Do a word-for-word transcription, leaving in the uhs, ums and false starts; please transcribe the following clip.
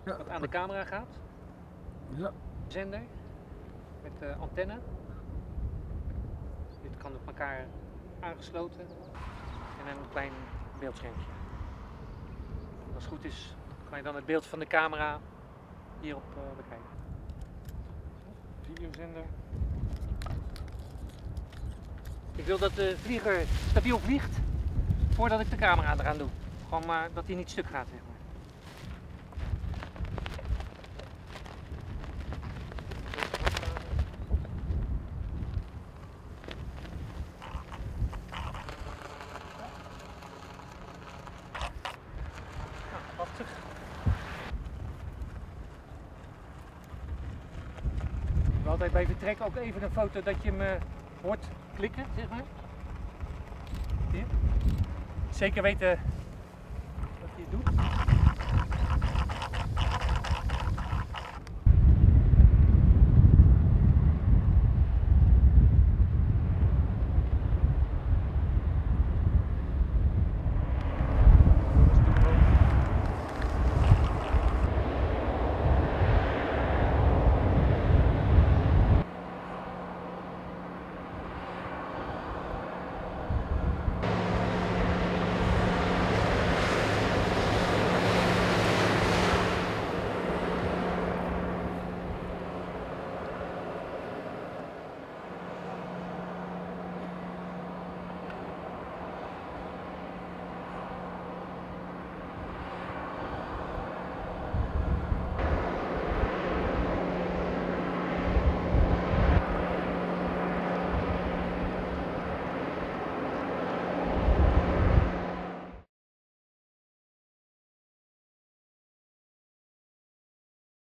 Ja. wat aan de camera gaat. Ja. Zender met de antenne. Dit kan op elkaar aangesloten en een klein beeldschermpje. Als het goed is, kan je dan het beeld van de camera hierop uh, bekijken. Videozender. Ik wil dat de vlieger stabiel vliegt voordat ik de camera eraan doe. Gewoon maar dat hij niet stuk gaat, zeg maar. Prachtig. Ik wil altijd bij vertrek ook even een foto dat je hem uh, hoort klikken, zeg maar. Hier. Zeker weten